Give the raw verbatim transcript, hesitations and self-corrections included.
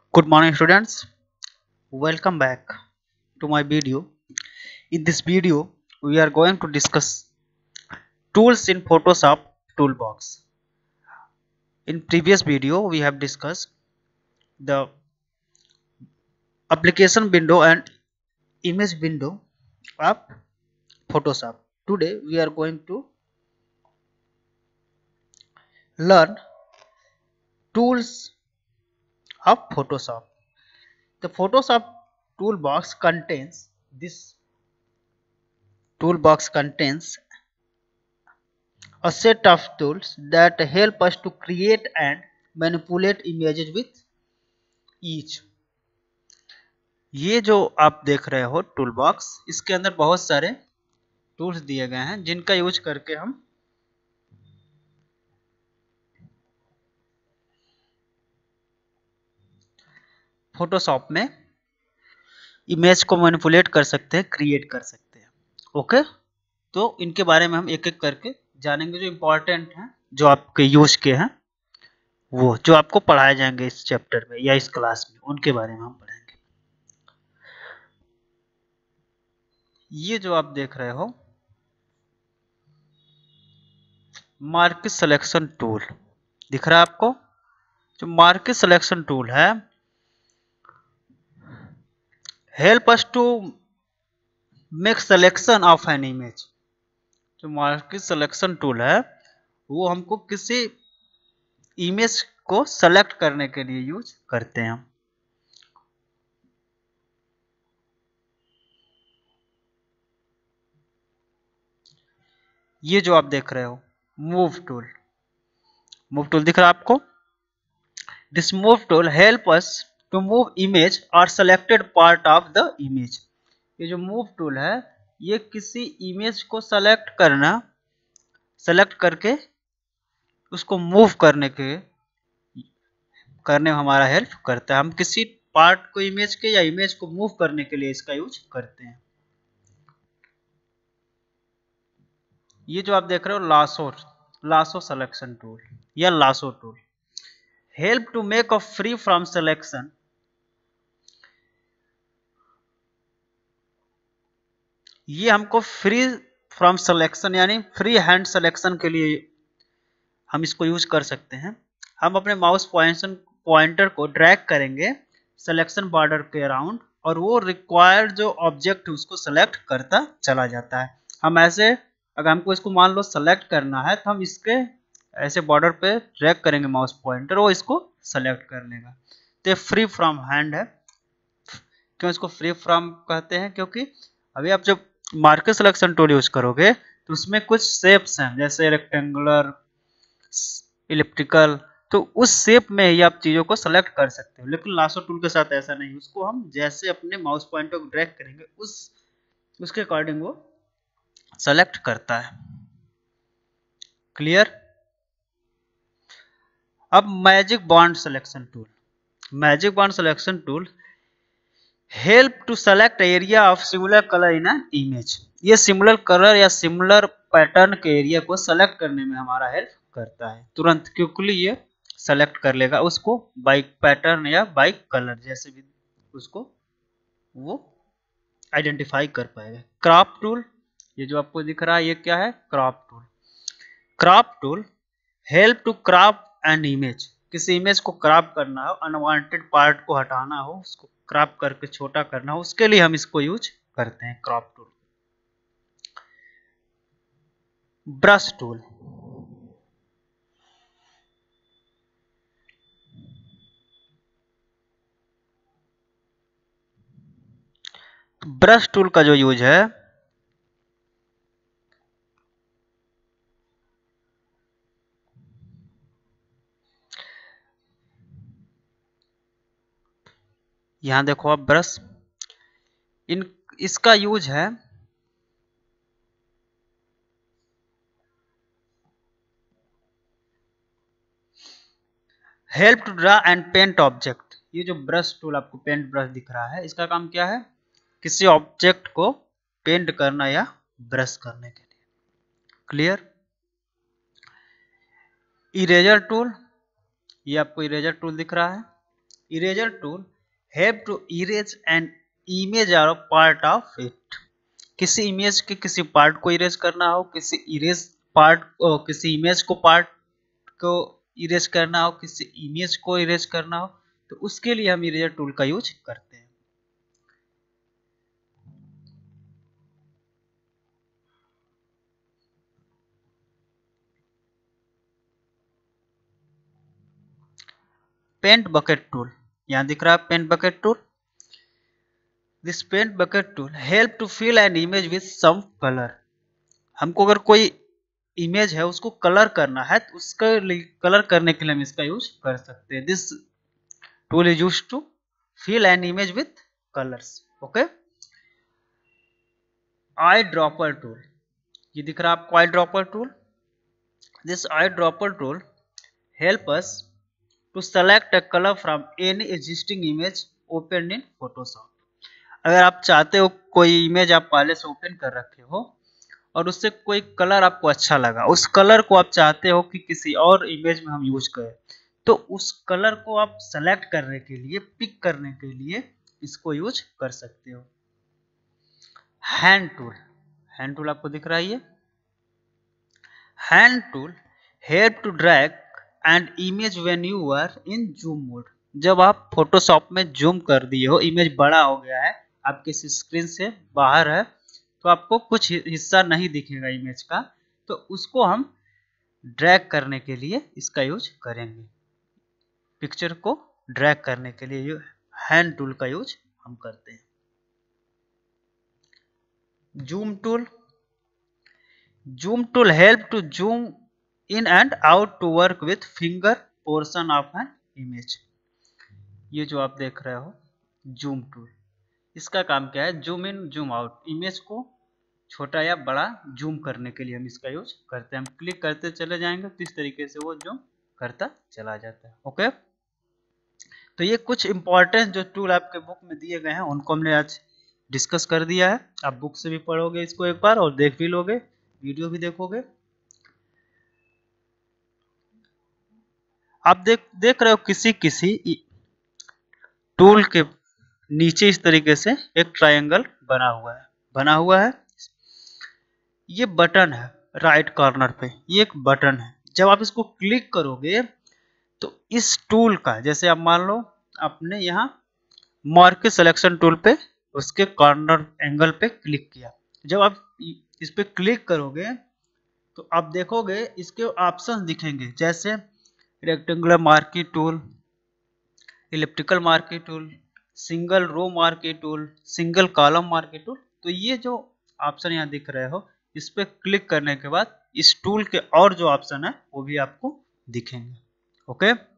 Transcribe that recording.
Good morning students, welcome back to my video. In this video we are going to discuss tools in Photoshop toolbox. In previous video we have discussed the application window and image window of Photoshop. Today we are going to learn tools of Photoshop. The Photoshop toolbox contains this toolbox contains a set of tools that help us to create and manipulate images with each. ये जो आप देख रहे हो tool box, इसके अंदर बहुत सारे टूल्स दिए गए हैं जिनका यूज करके हम फोटोशॉप में इमेज को मैनिपुलेट कर सकते हैं, क्रिएट कर सकते हैं। ओके, तो इनके बारे में हम एक एक करके जानेंगे। जो इम्पोर्टेंट हैं, जो आपके यूज के हैं, वो जो आपको पढ़ाए जाएंगे इस चैप्टर में या इस क्लास में, उनके बारे में हम पढ़ेंगे। ये जो आप देख रहे हो मार्केट सिलेक्शन टूल दिख रहा है आपको। जो मार्केट सिलेक्शन टूल है help us to make selection of an image. जो मार्केट सिलेक्शन टूल है वो हमको किसी इमेज को सेलेक्ट करने के लिए यूज करते हैं हम। ये जो आप देख रहे हो मूव टूल, मूव टूल दिख रहा है आपको। This move tool help us to move image और selected part of the image. ये जो मूव टूल है ये किसी इमेज को सेलेक्ट करना सेलेक्ट करके उसको मूव करने के करने में हमारा हेल्प करता है। हम किसी पार्ट को इमेज के या इमेज को मूव करने के लिए इसका यूज करते हैं। ये जो आप देख रहे हो लासो लासो सिलेक्शन टूल या lasso tool help to make a free from selection. ये हमको फ्री फ्रॉम सिलेक्शन यानी फ्री हैंड सिलेक्शन के लिए हम इसको यूज कर सकते हैं। हम अपने माउस पॉइंटर को ड्रैग करेंगे सिलेक्शन बॉर्डर के अराउंड और वो रिक्वायर्ड जो ऑब्जेक्ट है उसको सेलेक्ट करता चला जाता है। हम ऐसे अगर हमको इसको मान लो सेलेक्ट करना है तो हम इसके ऐसे बॉर्डर पे ड्रैग करेंगे माउस पॉइंटर, वो इसको सेलेक्ट कर लेगा। तो फ्री फ्रॉम हैंड है। क्यों इसको फ्री फ्रॉम कहते हैं? क्योंकि अभी आप जब मार्केट सिलेक्शन टूल यूज करोगे तो उसमें कुछ शेप्स हैं जैसे रेक्टेंगुलर, इलिप्टिकल, तो उस शेप में ही आप चीजों को सेलेक्ट कर सकते हो। लेकिन लासो टूल के साथ ऐसा नहीं, उसको हम जैसे अपने माउस पॉइंटर को ड्रैग करेंगे उस उसके अकॉर्डिंग वो सेलेक्ट करता है। क्लियर? अब magic bond selection tool, magic bond selection tool help to select area of similar colour in an image. ये सिमिलर कलर या सिमिलर पैटर्न के एरिया को सेलेक्ट करने में हमारा हेल्प करता है तुरंत, क्योंकि ये सेलेक्ट कर लेगा उसको बाई पैटर्न या बाई कलर, जैसे भी उसको वो आइडेंटिफाई कर पाएगा। क्रॉप टूल, ये जो आपको दिख रहा है ये क्या है? Crop tool. Crop tool help to crop an image. किसी इमेज को क्रॉप करना हो, अनवांटेड पार्ट को हटाना हो, उसको क्रॉप करके छोटा करना हो, उसके लिए हम इसको यूज करते हैं crop tool. Brush tool, brush tool का जो यूज है यहां देखो आप, ब्रश इन इसका यूज है help to draw and paint object. ये जो ब्रश टूल आपको पेंट ब्रश दिख रहा है इसका काम क्या है? किसी ऑब्जेक्ट को पेंट करना या ब्रश करने के लिए। क्लियर? इरेजर टूल, ये आपको इरेजर टूल दिख रहा है। Eraser tool help to erase an image और पार्ट ऑफ इट। किसी इमेज के किसी पार्ट को इरेज करना हो, किसी इरेज पार्ट किसी इमेज को पार्ट को इरेज करना हो, किसी इमेज को इरेज करना हो, तो उसके लिए हम इरेजर टूल का यूज करते हैं। पेंट बकेट टूल, यहां दिख रहा है paint bucket tool. This paint bucket tool help to fill an image with some colour. हमको अगर कोई इमेज है उसको कलर करना है तो उसका कलर करने के लिए हम इसका यूज कर सकते हैं। This tool is used to fill an image with colours. Okay. Eye dropper tool, ये दिख रहा है आपको eye dropper tool. This eye dropper tool help us to select a colour from any existing image open in Photoshop. अगर आप चाहते हो कोई इमेज आप पहले से ओपन कर रखे हो और उससे कोई कलर आपको अच्छा लगा, उस कलर को आप चाहते हो कि किसी और इमेज में हम यूज करें, तो उस कलर को आप सेलेक्ट करने के लिए, पिक करने के लिए इसको यूज कर सकते हो। हैंड टूल, हैंड टूल आपको दिख रहा है ये। Hand tool help to drag and image when you are in zoom mode. जब आप फोटोशॉप में जूम कर दिए हो, इमेज बड़ा हो गया है, आपके स्क्रीन से बाहर है, तो आपको कुछ हिस्सा नहीं दिखेगा इमेज का, तो उसको हम ड्रैग करने के लिए इसका यूज करेंगे। पिक्चर को ड्रैग करने के लिए हैंड टूल का यूज हम करते हैं। Zoom tool, zoom tool help to zoom in and out to work with finger portion of an image. ये जो आप देख रहे हो जूम टूल, इसका काम क्या है? Zoom in zoom out, image को छोटा या बड़ा जूम करने के लिए हम इसका यूज करते हैं। हम क्लिक करते चले जाएंगे तो इस तरीके से वो जूम करता चला जाता है। ओके, तो ये कुछ इंपॉर्टेंट जो टूल आपके बुक में दिए गए हैं उनको हमने आज डिस्कस कर दिया है। आप बुक से भी पढ़ोगे इसको एक बार और देख भी लोगे, वीडियो भी देखोगे। आप देख देख रहे हो किसी किसी टूल के नीचे इस तरीके से एक ट्रायंगल बना हुआ है बना हुआ है ये बटन है राइट कॉर्नर पे, ये एक बटन है। जब आप इसको क्लिक करोगे तो इस टूल का, जैसे आप मान लो आपने यहाँ मार्के सिलेक्शन टूल पे उसके कॉर्नर एंगल पे क्लिक किया, जब आप इस पे क्लिक करोगे तो आप देखोगे इसके ऑप्शंस दिखेंगे, जैसे rectangular marquee tool, elliptical marquee tool, single row marquee tool, single column marquee tool. तो ये जो ऑप्शन यहाँ दिख रहे हो, इस पे क्लिक करने के बाद इस टूल के और जो ऑप्शन है वो भी आपको दिखेंगे। ओके।